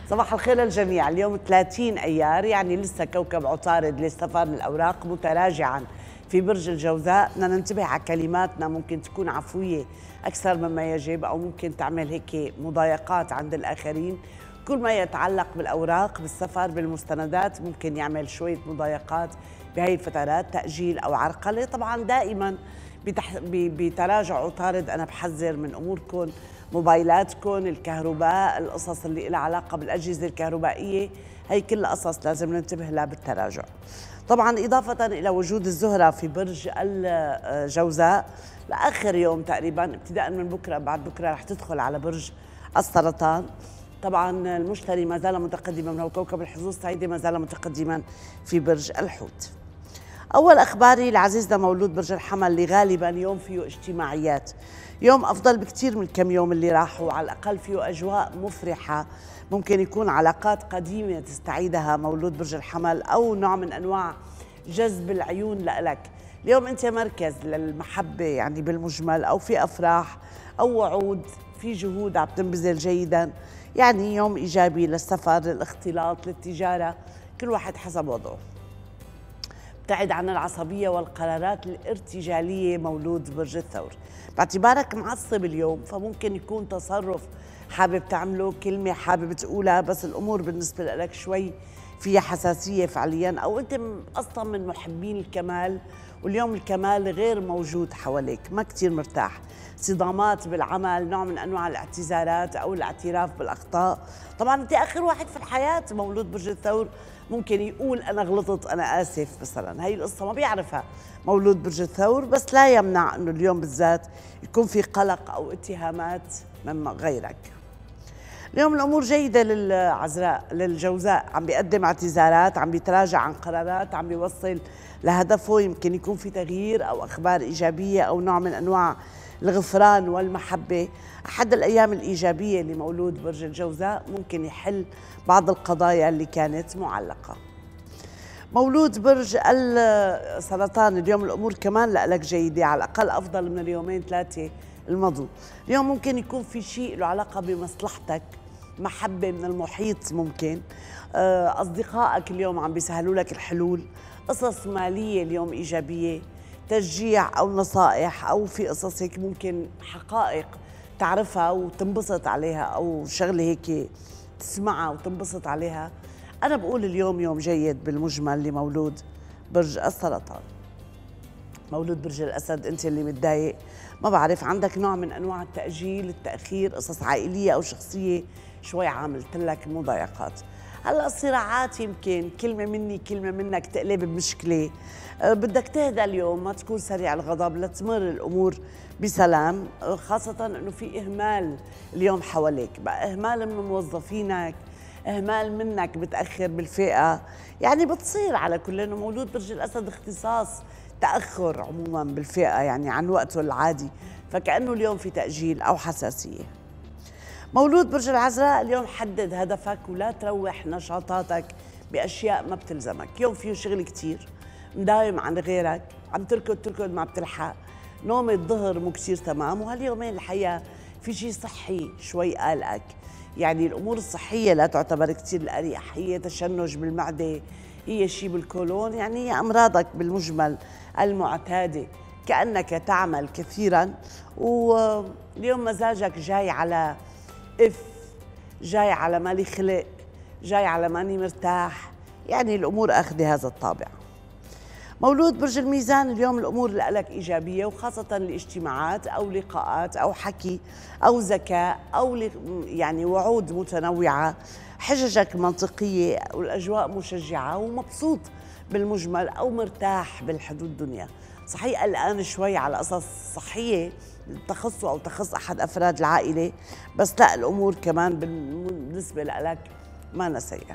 صباح الخير للجميع. اليوم 30 أيار، يعني لسه كوكب عطارد لسفر الأوراق متراجعا في برج الجوزاء. بدنا ننتبه على كلماتنا، ممكن تكون عفوية أكثر مما يجب، أو ممكن تعمل هيك مضايقات عند الآخرين. كل ما يتعلق بالأوراق، بالسفر، بالمستندات، ممكن يعمل شوية مضايقات بهي الفترات، تأجيل أو عرقلة. طبعا دائما بتراجع عطارد أنا بحذر من أموركم، موبايلاتكم، الكهرباء، القصص اللي لها علاقة بالأجهزة الكهربائية، هي كلها قصص لازم ننتبه لها بالتراجع. طبعا إضافة إلى وجود الزهرة في برج الجوزاء لآخر يوم تقريبا، ابتداء من بكرة، بعد بكرة رح تدخل على برج السرطان. طبعا المشتري ما زال متقدما، من هو كوكب الحظوظ السعيدة ما زال متقدما في برج الحوت. أول أخباري لعزيزنا مولود برج الحمل، اللي غالبا يوم فيه اجتماعيات، يوم أفضل بكتير من الكم يوم اللي راحوا، على الأقل فيه أجواء مفرحة، ممكن يكون علاقات قديمة تستعيدها مولود برج الحمل، أو نوع من أنواع جذب العيون لإلك. اليوم أنت مركز للمحبة يعني بالمجمل، أو في أفراح أو وعود، في جهود عم تنبذل جيدا، يعني يوم إيجابي للسفر، للاختلاط، للتجارة، كل واحد حسب وضعه. ابتعد عن العصبية والقرارات الارتجالية مولود برج الثور. باعتبارك معصب اليوم، فممكن يكون تصرف حابب تعمله، كلمة حابب تقولها، بس الأمور بالنسبة لك شوي فيها حساسية فعليا، أو أنت أصلا من محبين الكمال، واليوم الكمال غير موجود حواليك، ما كتير مرتاح. صدامات بالعمل، نوع من أنواع الاعتذارات أو الاعتراف بالأخطاء. طبعا أنت آخر واحد في الحياة مولود برج الثور، ممكن يقول أنا غلطت، أنا آسف مثلا. هي القصة ما بيعرفها مولود برج الثور، بس لا يمنع أنه اليوم بالذات يكون في قلق أو اتهامات من غيرك. اليوم الأمور جيدة للعذراء، للجوزاء، عم بيقدم اعتذارات، عم بيتراجع عن قرارات، عم بيوصل لهدفه، يمكن يكون في تغيير أو أخبار إيجابية أو نوع من أنواع الغفران والمحبة. أحد الأيام الإيجابية لمولود برج الجوزاء، ممكن يحل بعض القضايا اللي كانت معلقة. مولود برج السرطان، اليوم الأمور كمان لك جيدة، على الأقل أفضل من اليومين ثلاثة المضوا. اليوم ممكن يكون في شيء له علاقة بمصلحتك، محبة من المحيط، ممكن أصدقائك اليوم عم بيسهلوا لك الحلول، قصص مالية اليوم إيجابية، تشجيع أو نصائح، أو في قصص هيك ممكن حقائق تعرفها وتنبسط عليها، أو شغلة هيك تسمعها وتنبسط عليها. أنا بقول اليوم يوم جيد بالمجمل لمولود برج السرطان. مولود برج الأسد، أنت اللي متضايق، ما بعرف، عندك نوع من أنواع التأجيل، التأخير، قصص عائلية أو شخصية شوي عاملت لك مضايقات. هلا الصراعات، يمكن كلمة مني كلمة منك تقلب بمشكلة. بدك تهدى اليوم، ما تكون سريع الغضب، لتمر الأمور بسلام، خاصة أنه في إهمال اليوم حواليك، بقى إهمال من موظفينك، إهمال منك بتأخر بالفئة، يعني بتصير على كل. إنه مولود برج الأسد اختصاص تأخر عموما بالفئة، يعني عن وقته العادي، فكأنه اليوم في تأجيل أو حساسية. مولود برج العذراء، اليوم حدد هدفك ولا تروح نشاطاتك بأشياء ما بتلزمك. يوم فيه شغل كتير، مداوم عن غيرك، عم تركض ما بتلحق، نوم الظهر مو كتير تمام. وهاليومين الحقيقة في شيء صحي شوي قلقك، يعني الأمور الصحية لا تعتبر كتير الأريح، هي تشنج بالمعدة، هي شيء بالكولون، يعني هي أمراضك بالمجمل المعتادة، كأنك تعمل كثيرا. واليوم مزاجك جاي على جاي على مالي خلق، جاي على ماني مرتاح، يعني الأمور أخذ هذا الطابع. مولود برج الميزان، اليوم الأمور لك إيجابية، وخاصة الاجتماعات أو لقاءات أو حكي أو ذكاء أو يعني وعود متنوعة، حججك منطقية والأجواء مشجعة، ومبسوط بالمجمل أو مرتاح بالحدود الدنيا. صحيح قلقان شوي على قصص صحية تخصه أو تخص أحد أفراد العائلة، بس لا، الأمور كمان بالنسبة لك ما سيئة.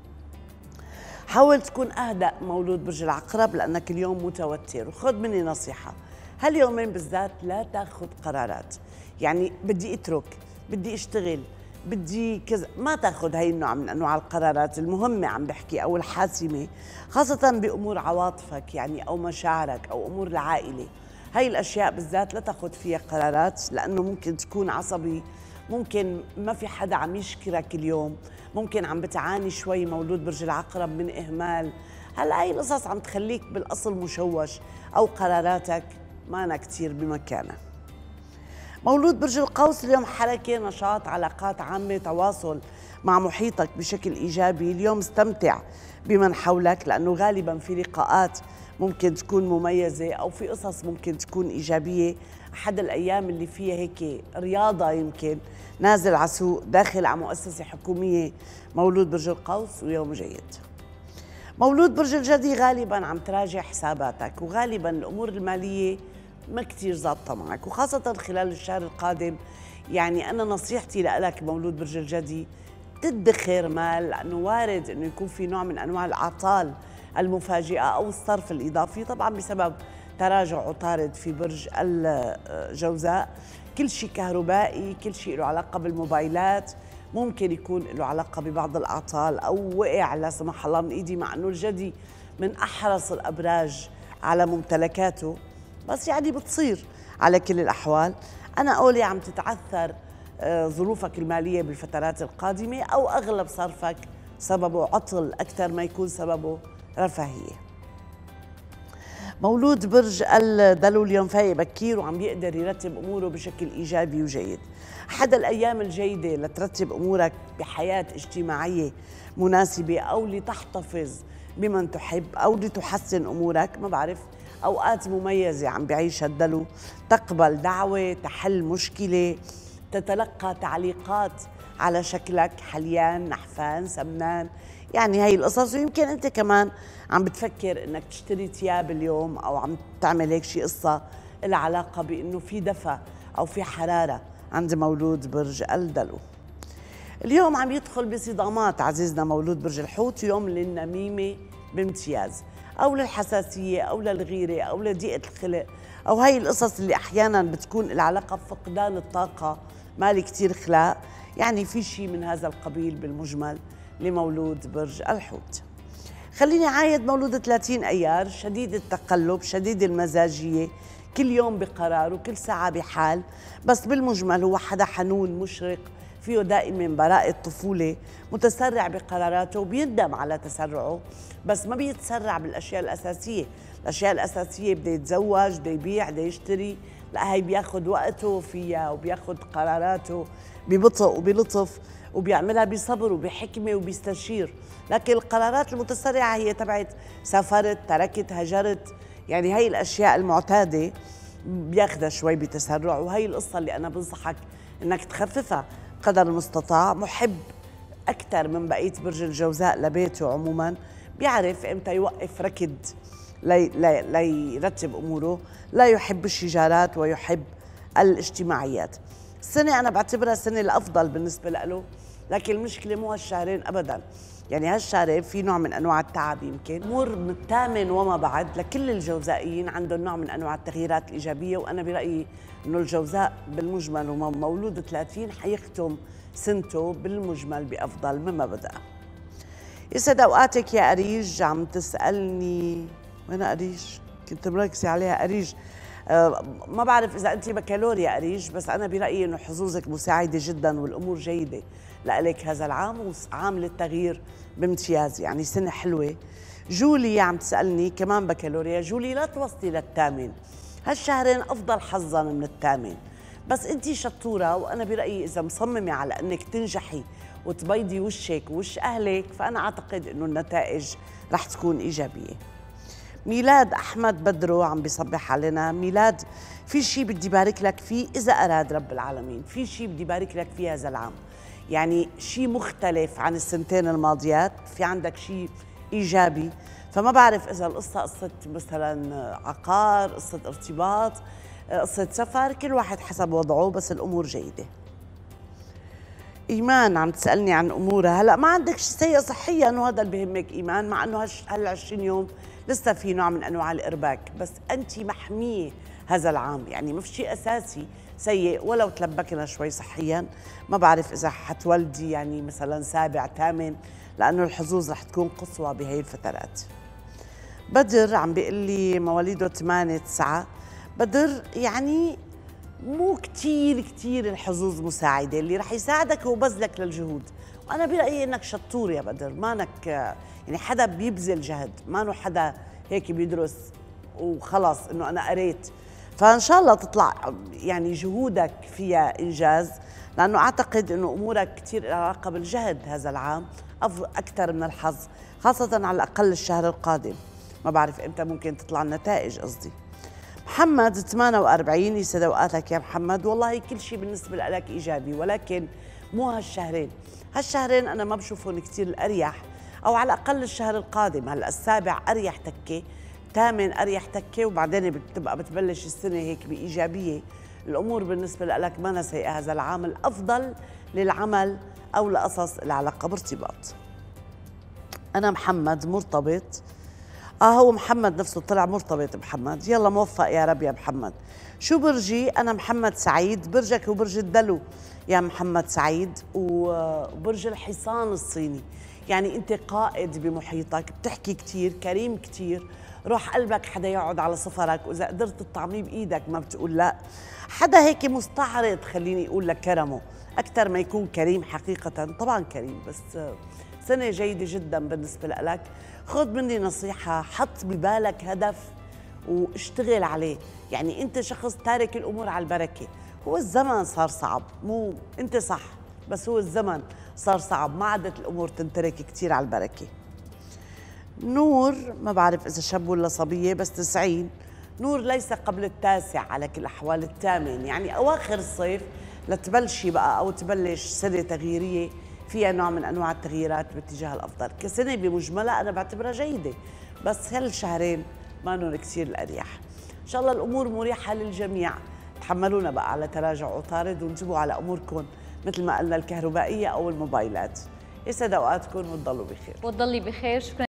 حاول تكون أهدأ مولود برج العقرب، لأنك اليوم متوتر، وخذ مني نصيحة، هاليومين بالذات لا تاخذ قرارات، يعني بدي أترك، بدي أشتغل، بدي كذا، ما تاخذ هاي النوع من أنواع القرارات المهمة عم بحكي أو الحاسمة، خاصة بأمور عواطفك يعني أو مشاعرك أو أمور العائلة. هاي الأشياء بالذات لا تاخذ فيها قرارات، لأنه ممكن تكون عصبي ممكن ما في حدا عم يشكرك اليوم، ممكن عم بتعاني شوي مولود برج العقرب من إهمال. هلا هاي القصص عم تخليك بالأصل مشوش أو قراراتك ما أنا كتير بمكانها. مولود برج القوس اليوم حركة، نشاط، علاقات عامة، تواصل مع محيطك بشكل إيجابي. اليوم استمتع بمن حولك لأنه غالبا في لقاءات ممكن تكون مميزة أو في قصص ممكن تكون إيجابية. أحد الأيام اللي فيها هيك رياضة، يمكن نازل على سوق، داخل على مؤسسة حكومية. مولود برج القوس ويوم جيد. مولود برج الجدي غالبا عم تراجع حساباتك، وغالبا الأمور المالية ما كتير ظابطة معك، وخاصة خلال الشهر القادم. يعني أنا نصيحتي لك مولود برج الجدي تدخر مال، لأنه وارد أنه يكون في نوع من أنواع الأعطال المفاجئة أو الصرف الإضافي، طبعا بسبب تراجع عطارد في برج الجوزاء. كل شيء كهربائي، كل شيء له علاقة بالموبايلات ممكن يكون له علاقة ببعض الأعطال أو وقع لا سمح الله من إيدي، مع أنه الجدي من أحرص الأبراج على ممتلكاته، بس يعني بتصير على كل الأحوال. أنا قولي عم تتعثر ظروفك المالية بالفترات القادمة، أو أغلب صرفك سببه عطل أكثر ما يكون سببه رفاهية. مولود برج الدلو اليوم فايق بكير وعم بيقدر يرتب أموره بشكل إيجابي وجيد. أحد الأيام الجيدة لترتب أمورك بحياة اجتماعية مناسبة، أو لتحتفظ بمن تحب، أو لتحسن أمورك، ما بعرف، أوقات مميزة عم بيعيشها الدلو. تقبل دعوة، تحل مشكلة، تتلقى تعليقات على شكلك حليان، نحفان، سمنان، يعني هاي القصص. ويمكن أنت كمان عم بتفكر إنك تشتري ثياب اليوم، أو عم تعمل هيك شي قصة لها علاقة بإنه في دفى أو في حرارة عند مولود برج الدلو. اليوم عم يدخل بصدامات عزيزنا مولود برج الحوت، يوم للنميمة بامتياز، أو للحساسية أو للغيرة أو لضيقة الخلق، أو هاي القصص اللي أحيانا بتكون العلاقة بفقدان الطاقة، مالي كتير خلاق. يعني في شيء من هذا القبيل بالمجمل لمولود برج الحوت. خليني عايد مولود 30 أيار، شديد التقلب، شديد المزاجية، كل يوم بقرار وكل ساعة بحال، بس بالمجمل هو حدا حنون مشرق، فيه دائما براءة طفولة، متسرع بقراراته وبيندم على تسرعه، بس ما بيتسرع بالأشياء الأساسية. الأشياء الأساسية بده يتزوج، بده يبيع، بده يشتري، لا هي بياخد وقته فيها وبياخد قراراته ببطء وبلطف، وبيعملها بصبر وبحكمة وبيستشير. لكن القرارات المتسرعة هي تبعت سافرت، تركت، هجرت، يعني هي الأشياء المعتادة بياخدها شوي بتسرع. وهي القصة اللي أنا بنصحك إنك تخففها قدر المستطاع. محب أكثر من بقية برج الجوزاء لبيته عموما، بيعرف إمتى يوقف ركض ليرتب أموره، لا يحب الشجارات ويحب الاجتماعيات. السنة أنا بعتبرها السنة الأفضل بالنسبة له، لكن المشكلة مو هالشهرين أبدا. يعني هالشهرين في نوع من أنواع التعب، يمكن أمور من الثامن وما بعد لكل الجوزائيين عندهم نوع من أنواع التغييرات الإيجابية. وأنا برأيي أنه الجوزاء بالمجمل ومولود 30 حيختم سنته بالمجمل بأفضل مما بدأ. يسعد أوقاتك يا أريج. عم تسألني وين أريج؟ كنت مركزة عليها أريج. ما بعرف إذا أنت بكالوريا أريج، بس أنا برأيي إنه حظوظك مساعدة جدا والأمور جيدة لإلك هذا العام، وعام للتغيير بامتياز، يعني سنة حلوة. جولي عم تسألني كمان بكالوريا. جولي لا توصلي للثامن، هالشهرين أفضل حظا من الثامن، بس أنت شطورة، وأنا برأيي إذا مصممة على أنك تنجحي وتبيضي وشك ووش أهلك، فأنا أعتقد إنه النتائج رح تكون إيجابية. ميلاد أحمد بدرو عم بيصبح علينا. ميلاد، في شيء بدي بارك لك فيه إذا أراد رب العالمين، في شيء بدي بارك لك فيه هذا العام، يعني شيء مختلف عن السنتين الماضيات، في عندك شيء إيجابي. فما بعرف إذا القصة قصة مثلا عقار، قصة ارتباط، قصة سفر، كل واحد حسب وضعه، بس الأمور جيدة. إيمان عم تسألني عن أمورها. هلأ ما عندك شيء سيء صحيا وهذا اللي بهمك إيمان، مع أنه هال20 يوم لسه في نوع من أنواع الإرباك، بس أنت محمية هذا العام، يعني ما في شيء أساسي سيء ولو تلبكنا شوي صحيا. ما بعرف إذا حتولدي يعني مثلا سابع ثامن، لأنه الحظوظ رح تكون قصوى بهي الفترات. بدر عم بيقول لي مواليده 8 9. بدر يعني مو كتير كتير الحظوظ مساعدة. اللي رح يساعدك هو بذلك للجهود، وأنا برأيي إنك شطور يا بدر، مانك يعني حدا بيبذل جهد، مانو حدا هيك بيدرس وخلص إنه أنا قريت. فإن شاء الله تطلع يعني جهودك فيها إنجاز، لأنه أعتقد إنه أمورك كتير لها علاقة بالجهد هذا العام أكثر من الحظ، خاصة على الأقل الشهر القادم. ما بعرف إمتى ممكن تطلع النتائج قصدي. محمد 48، يسعد اوقاتك يا محمد. والله كل شيء بالنسبه لك ايجابي، ولكن مو هالشهرين انا ما بشوفهم كثير الاريح، او على الاقل الشهر القادم. هلا السابع اريح تكه، ثامن اريح تكه، وبعدين بتبلش السنه هيك بايجابيه. الامور بالنسبه لك ما سيئه هذا العام، الافضل للعمل او لقصص العلاقه بارتباط. انا محمد مرتبط. هو محمد نفسه طلع مرتبط. محمد يلا موفق يا رب يا محمد. شو برجي؟ أنا محمد سعيد. برجك هو برج الدلو يا محمد سعيد، وبرج الحصان الصيني. يعني أنت قائد بمحيطك، بتحكي كتير، كريم كتير، روح قلبك حدا يقعد على صفرك، وإذا قدرت تطعميه بإيدك ما بتقول لا. حدا هيك مستعرض، خليني أقول لك كرمه أكثر ما يكون كريم حقيقة. طبعا كريم، بس سنة جيدة جدا بالنسبة لك. خذ مني نصيحة، حط ببالك هدف واشتغل عليه. يعني أنت شخص تارك الأمور على البركة. هو الزمن صار صعب، مو أنت صح، بس هو الزمن صار صعب، ما عادت الأمور تنترك كتير على البركة. نور ما بعرف إذا شاب ولا صبية، بس 90. نور ليس قبل التاسع على كل الأحوال، الثامن، يعني أواخر الصيف لتبلشي بقى أو تبلش سنة تغييرية فيها نوع من أنواع التغييرات باتجاه الأفضل. كسنة بمجملها أنا بعتبرها جيدة، بس هالشهرين ما نون كثير الأريح. إن شاء الله الأمور مريحة للجميع. تحملونا بقى على تراجع عطارد، وانتبهوا على أموركم مثل ما قلنا الكهربائية أو الموبايلات. يسعد أوقاتكم وتضلوا بخير. وتضلي بخير. شكرا.